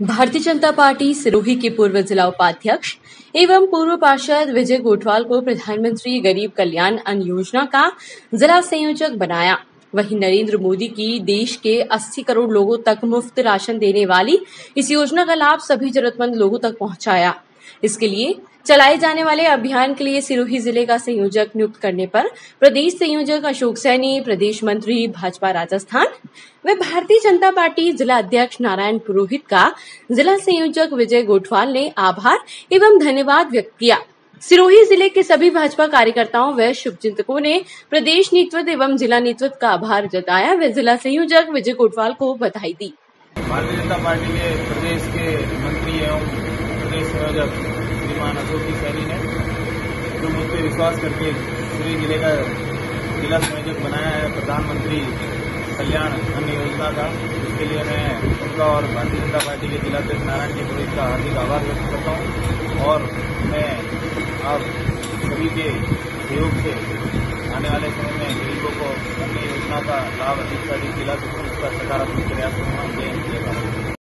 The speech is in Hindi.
भारतीय जनता पार्टी सिरोही के पूर्व जिला उपाध्यक्ष एवं पूर्व पार्षद विजय गोठवाल को प्रधानमंत्री गरीब कल्याण अन्न योजना का जिला संयोजक बनाया। वहीं नरेंद्र मोदी की देश के 80 करोड़ लोगों तक मुफ्त राशन देने वाली इस योजना का लाभ सभी जरूरतमंद लोगों तक पहुंचाया। इसके लिए चलाए जाने वाले अभियान के लिए सिरोही जिले का संयोजक नियुक्त करने पर प्रदेश संयोजक अशोक सैनी, प्रदेश मंत्री भाजपा राजस्थान व भारतीय जनता पार्टी जिला अध्यक्ष नारायण पुरोहित का जिला संयोजक विजय गोठवाल ने आभार एवं धन्यवाद व्यक्त किया। सिरोही जिले के सभी भाजपा कार्यकर्ताओं व शुभचिंतकों ने प्रदेश नेतृत्व एवं जिला नेतृत्व का आभार जताया व जिला संयोजक विजय गोठवाल को बधाई दी। भारतीय जनता पार्टी के प्रदेश के मंत्री एवं प्रदेश संयोजक श्रीमान अशोक सैनी ने जो मुझ पर विश्वास करके सिरोही जिले का जिला संयोजक बनाया है प्रधानमंत्री कल्याण अन्न योजना का, इसके लिए मैं उनका और भारतीय जनता पार्टी के जिलाध्यक्ष नारायण पुरोहित का हार्दिक आभार व्यक्त करता हूं। और मैं आप सभी के सहयोग से आने वाले समय में गरीबों को अन्न योजना का लाभ अधिक से अधिक दिला सकूं, इसका सकारात्मक प्रयास करूंगा।